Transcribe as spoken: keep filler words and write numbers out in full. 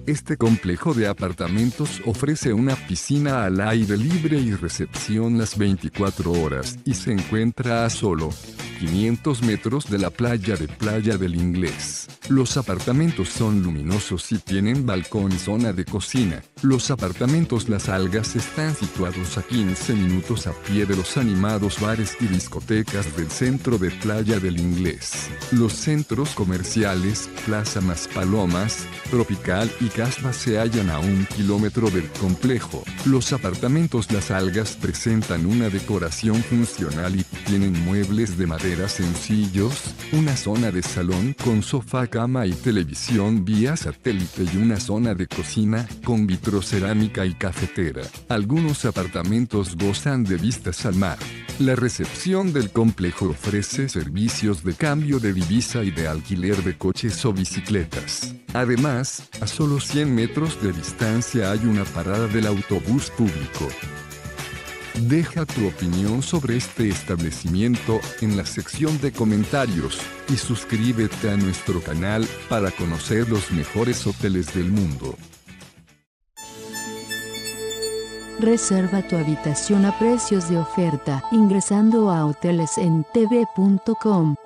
Este complejo de apartamentos ofrece una piscina al aire libre y recepción las veinticuatro horas y se encuentra a solo quinientos metros de la playa de Playa del Inglés. Los apartamentos son luminosos y tienen balcón y zona de cocina. Los apartamentos Las Algas están situados a quince minutos a pie de los animados bares y discotecas del centro de Playa del Inglés. Los centros comerciales, Plaza Maspalomas, Tropical y Casbah se hallan a un kilómetro del complejo. Los apartamentos Las Algas presentan una decoración funcional y tienen muebles de madera sencillos, una zona de salón con sofá, cama y televisión vía satélite y una zona de cocina con vitrocerámica y cafetera. Algunos apartamentos gozan de vistas al mar. La recepción del complejo ofrece servicios de cambio de divisa y de alquiler de coches o bicicletas. Además, a solo cien metros de distancia hay una parada del autobús público. Deja tu opinión sobre este establecimiento en la sección de comentarios y suscríbete a nuestro canal para conocer los mejores hoteles del mundo. Reserva tu habitación a precios de oferta ingresando a hoteles en t v punto com.